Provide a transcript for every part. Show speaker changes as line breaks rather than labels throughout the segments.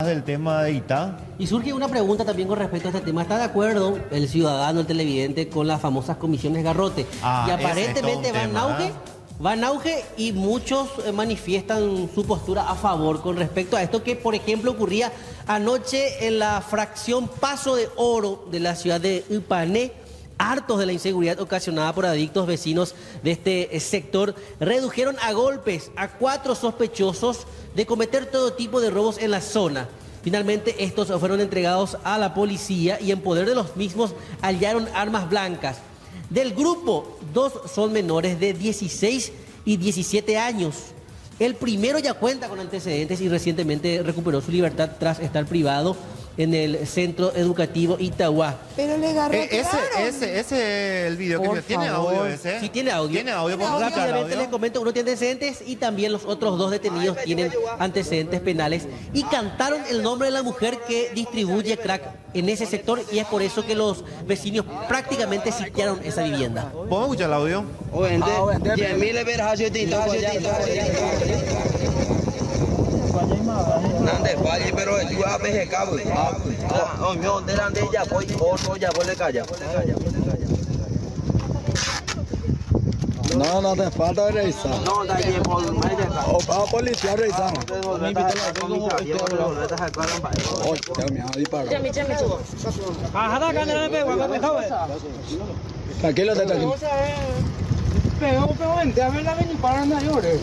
del tema de Itá.
Y surge una pregunta también con respecto a este tema. ¿Está de acuerdo el ciudadano, el televidente, con las famosas comisiones Garrote? Y aparentemente va en auge y muchos manifiestan su postura a favor con respecto a esto que, por ejemplo, ocurría anoche en la fracción Paso de Oro de la ciudad de Ipané. Hartos de la inseguridad ocasionada por adictos vecinos de este sector, redujeron a golpes a 4 sospechosos de cometer todo tipo de robos en la zona. Finalmente estos fueron entregados a la policía y en poder de los mismos hallaron armas blancas. Del grupo, 2 son menores de 16 y 17 años. El primero ya cuenta con antecedentes y recientemente recuperó su libertad tras estar privado en el centro educativo Itagua.
Pero le
ese el video que tiene audio ese.
Sí, tiene audio.
Tiene audio.
Rápidamente les comento, uno tiene antecedentes y también los otros 2 detenidos tienen antecedentes penales y cantaron el nombre de la mujer que distribuye crack en ese sector y es por eso que los vecinos prácticamente sitiaron esa vivienda.
¿Podemos escuchar el audio?
Nande vale pero yo a veces cabo. Oh, no, delante ya voy le calla.
No te falta revisar.
No, da bien por media.
O para policía revisamos. Tranquilo, tranquilo.
Pero vente a ver la ven y paran a llorar.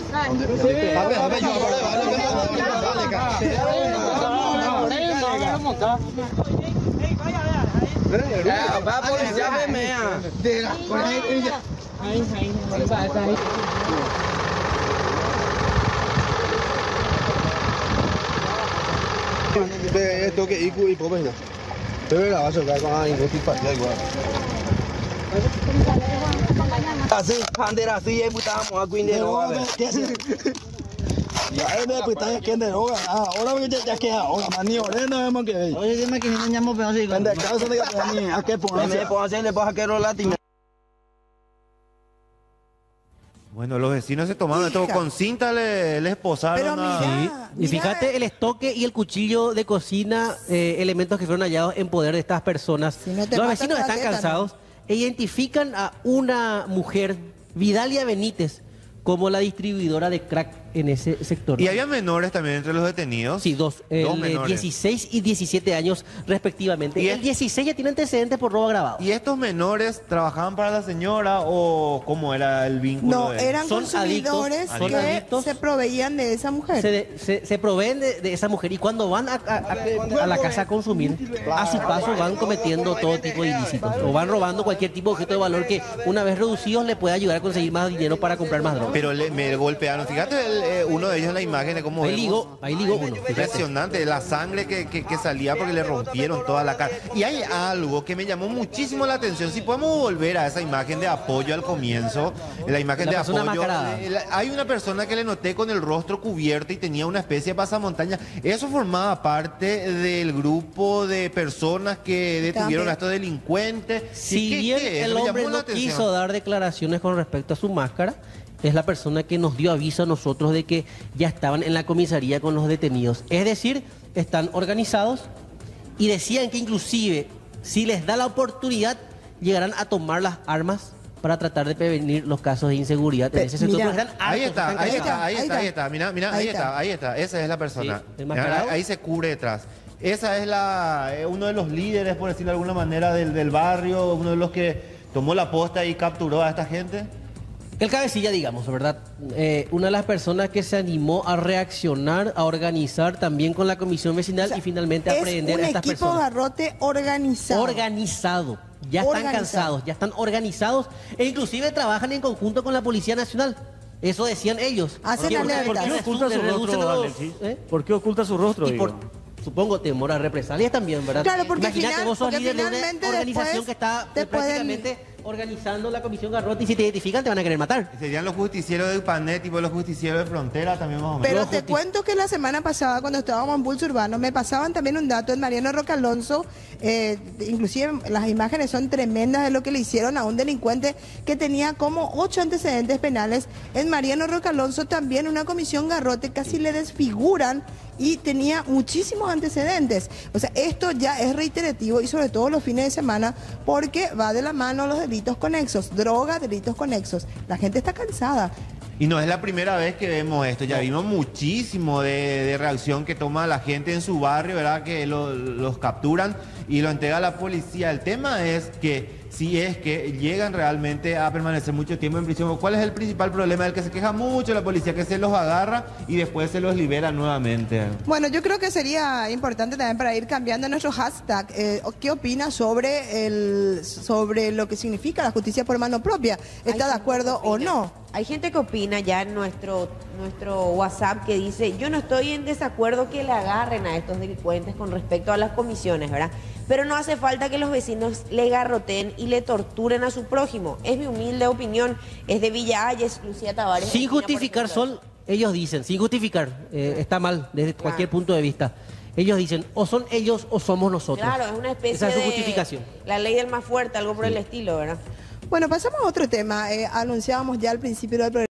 Va policía vemea.
Esto que y pues no. Pero la vas a sacar con algo tipo igual.
Así, bandera así, estamos a Guindero.
Ya es de puta que de droga. Ahora ya que ahora maniobra no vemos que ve.
Oye, dime que no llamo pero así.
Vende causa de que ni a qué ponerse.
Le pasa que latina.
Bueno, los vecinos se tomaron esto con cinta, les esposaron
Sí. Y fíjate el estoque y el cuchillo de cocina, elementos que fueron hallados en poder de estas personas. Los vecinos están cansados e identifican a una mujer, Vidalia Benítez, como la distribuidora de crack en ese sector.
¿Y había menores también entre los detenidos?
Sí, 2, de 16 y 17 años respectivamente. Y el 16 ya tiene antecedentes por robo agravado.
¿Y estos menores trabajaban para la señora o cómo era el vínculo?
No, eran consumidores que se proveían de esa mujer.
Se proveen de esa mujer y cuando van a la casa a consumir, a su paso van cometiendo todo tipo de ilícitos o van robando cualquier tipo de objeto de valor que una vez reducidos le puede ayudar a conseguir más dinero para comprar más droga.
Pero me golpearon. Fíjate uno de ellos en la imagen de cómo
ahí ligó uno.
Impresionante la sangre que salía porque le rompieron toda la cara. Y hay algo que me llamó muchísimo la atención. Si podemos volver a esa imagen de apoyo al comienzo, la imagen de apoyo. Hay una persona que le noté con el rostro cubierto y tenía una especie de pasamontaña. Eso formaba parte del grupo de personas que detuvieron a estos delincuentes.
Si bien el hombre no quiso dar declaraciones con respecto a su máscara, es la persona que nos dio aviso a nosotros de que ya estaban en la comisaría con los detenidos. Es decir, están organizados y decían que inclusive si les da la oportunidad llegarán a tomar las armas para tratar de prevenir los casos de inseguridad en ese sector.
Ahí está. Mira, ahí está. Esa es la persona.
Sí,
ahí se cubre detrás. Esa es uno de los líderes, por decirlo de alguna manera, del barrio, uno de los que tomó la posta y capturó a esta gente.
El cabecilla, digamos, ¿verdad? Una de las personas que se animó a reaccionar, a organizar también con la comisión vecinal y finalmente a aprehender a estas personas.
Es un equipo Garrote organizado.
Organizado. Ya están cansados, ya están organizados e inclusive trabajan en conjunto con la Policía Nacional. Eso decían ellos.
Hacen alertas.
¿Por qué oculta su rostro?
Y por, supongo, temor a represalias también, ¿verdad?
Claro, porque
imagínate, vos sos líder de una organización
después
que está prácticamente organizando la comisión Garrote y si te identifican te van a querer matar.
Serían los justicieros de Ipané, tipo los justicieros de Frontera también más o menos.
Pero te cuento que la semana pasada cuando estábamos en Pulso Urbano me pasaban también un dato en Mariano Roca Alonso, inclusive las imágenes son tremendas de lo que le hicieron a un delincuente que tenía como 8 antecedentes penales. En Mariano Roca Alonso también una comisión Garrote casi le desfiguran y tenía muchísimos antecedentes. O sea, esto ya es reiterativo y sobre todo los fines de semana porque va de la mano los delitos conexos, droga, delitos conexos. La gente está cansada.
Y no es la primera vez que vemos esto, ya vimos muchísimo de reacción que toma la gente en su barrio, ¿verdad? Que los capturan y lo entrega a la policía. El tema es que si es que llegan realmente a permanecer mucho tiempo en prisión, ¿cuál es el principal problema del que se queja mucho la policía? Que se los agarra y después se los libera nuevamente.
Bueno, yo creo que sería importante también para ir cambiando nuestro hashtag. ¿Qué opina sobre lo que significa la justicia por mano propia? ¿Está de acuerdo o no?
Hay gente que opina ya en nuestro WhatsApp que dice, yo no estoy en desacuerdo que le agarren a estos delincuentes con respecto a las comisiones, ¿verdad? Pero no hace falta que los vecinos le garroteen y le torturen a su prójimo. Es mi humilde opinión, es de Villa Ayes, Lucía Tavares.
Sin justificar, ellos dicen, sin justificar, está mal desde cualquier punto de vista. Ellos dicen, o son ellos o somos nosotros.
Claro, es una especie
Esa es su justificación.
La ley del más fuerte, algo por el estilo, ¿verdad?
Bueno, pasamos a otro tema. Anunciábamos ya al principio del programa.